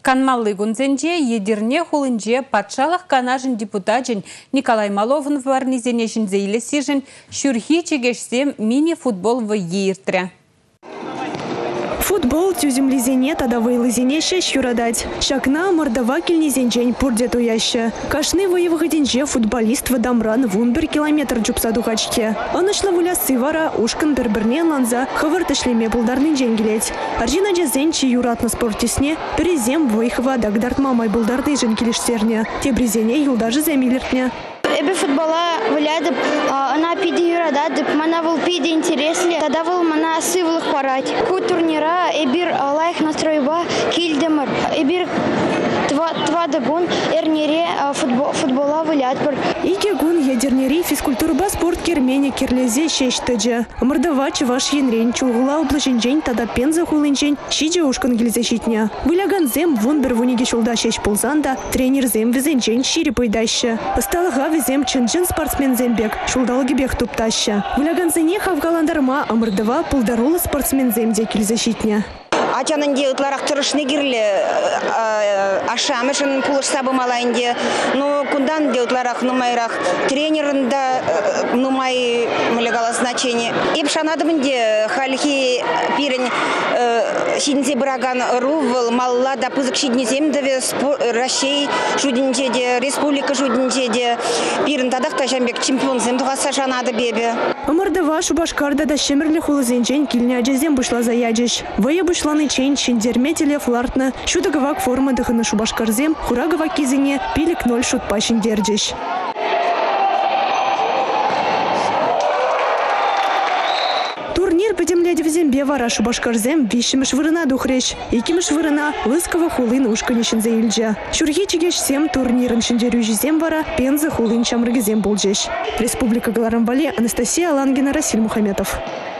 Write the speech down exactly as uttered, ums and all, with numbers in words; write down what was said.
Канмаллы гунзенже едерне хулынже патшалық канажын депутатжын Николай Маловын варнизене жінзейлі сижін шүрхи чегешсем мини-футбол в ейртірі. Футбол тюземлизене тадавайлызене шеш юрадать. Шакна мордова кельнизенжень пурдет уяща. Кашны воевыгоденже футболист вадамран вунбер километр джупса духачке. Анышлы вуля сывара ушкан берберне ланза хавыртышлеме булдарны дженгелеть. Аржина джезенчи юратна спортисне перезем войхова дагдарт мамай булдарны женкелештерне. Тебрезене юлдажы земилертне. Эбе футбола вылядып, она пиди юрададып, мана выл пиди интересли, тогда выл мана сывлых парать. Ку турнира эбир лайх настройба кильдемер, эбир два дагун эрнере футбола вылядпыр. Ике гун ядернери физкультурба спорт кермене керлезе шештеже. Мордова чеваш енрень чулгула облаченжень тада пенза хулынжень шиже ушкан гильзащитня. Выляган зем вунбер вуниге шулда шеш ползанда тренер зем везенжень шире пойдаща. Осталага везем чынжын спортсмен зембек шулдалги бег туптаща. Выляган зене хавгаландарма, а мордова полдарула спортсмен земде кильзащитня. Ачанынде утларак тұрышны кирле ашамышын пулыш сабы малайынде. Ну, кундан де утларак нумайрах тренерында нумай млегала значение. Еп шанадымынде хальхи пирень шидінзе браган рувал малла да пызык шиднеземдеве Россия жудинчеде, республика жудинчеде. Пирін тадақта жамбек чемпион земдуғаса шанады бебе. Мордова шубашкарда да шемерлі хулызенчен килне ажезем бышла заяджеш. Вая бышланы чейн шиндерметеле флартна, шутаговак форма дыхына шубашкарзем, хураговак кизине пилик ноль шутпа шиндерджеш. Турнир бедемледи в зембе вара шубашкарзем вищемеш вырына духреш. Икимеш вырына лыскова хулын ушканешін зейлджа. Шурхи чегеш сем турнирын шиндерюжи зем вара пенза хулын чамрыгезем болджеш. Республика Галарамбале, Анастасия Алангина, Расиль Мухаметов.